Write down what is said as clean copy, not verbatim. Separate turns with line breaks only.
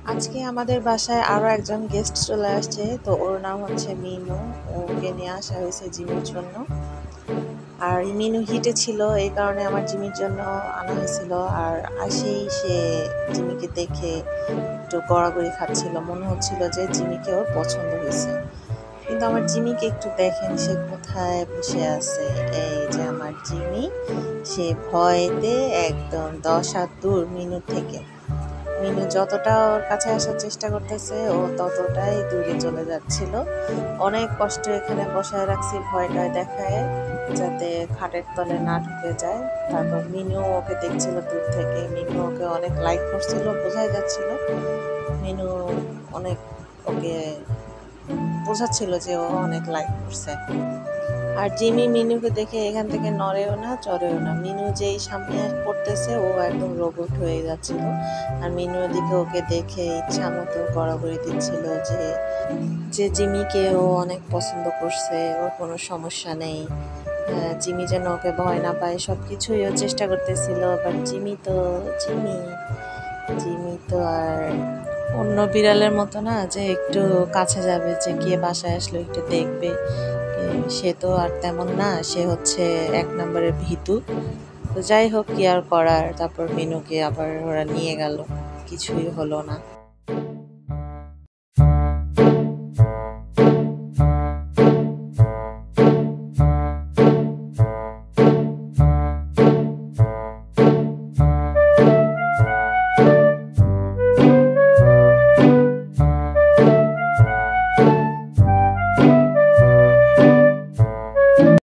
আজকে আমাদের বাসায় আরো একজন গেস্ট চলে আসছে। তো ওর নাম হচ্ছে মিনু। ওকে নিয়ে আসা হয়েছে জিমির জন্য। আর এই মিনু হিটে ছিল, এই কারণে আমার জিমির জন্য আনা হয়েছিল। আর আসেই সে জিমিকে দেখে একটু গড়াগড়ি খাচ্ছিল, মনে হচ্ছিল যে জিমিকে ওর পছন্দ হয়েছে। কিন্তু আমার জিমিকে একটু দেখেন, সে কোথায় বসে আছে। এই যে আমার জিমি, সে ভয়েতে একদম 10 হাত দূর মিনু থেকে। মিনু যতটা ওর কাছে আসার চেষ্টা করতেছে, ও ততটাই দূরে চলে যাচ্ছিল। অনেক কষ্ট এখানে বসায় রাখছি ভয়টায় দেখায়, যাতে খাটের তলে না ঢুকে যায়। তারপর মিনু ওকে দেখছিল দূর থেকে, মিনু ওকে অনেক লাইক করছিল, বোঝাই যাচ্ছিল। মিনু অনেক ওকে বোঝাচ্ছিল যে ও অনেক লাইক করছে। আর জিমি মিনুকে দেখে এখান থেকে নড়েও না চড়েও না। মিনু যেই সামনে পড়তেছে, ও একদম রোবট হয়ে যাচ্ছিল। আর মিনু ওদিকে ওকে দেখে ইচ্ছা মতো গড়াগড়ি দিচ্ছিল যে যে জিমিকে ও অনেক পছন্দ করছে, ওর কোনো সমস্যা নেই। জিমি যেন ওকে ভয় না পায়, সব কিছুই ও চেষ্টা করতেছিল। বাট জিমি জিমি তো আর অন্য বিড়ালের মতো না যে একটু কাছে যাবে, যে কে বাসায় আসলো একটু দেখবে। সে তো আর তেমন না, সে হচ্ছে 1 নম্বরের ভীতু। তো যাই হোক, কি আর করার। তারপর মিনুকে আবার ওরা নিয়ে গেল, কিছুই হলো না।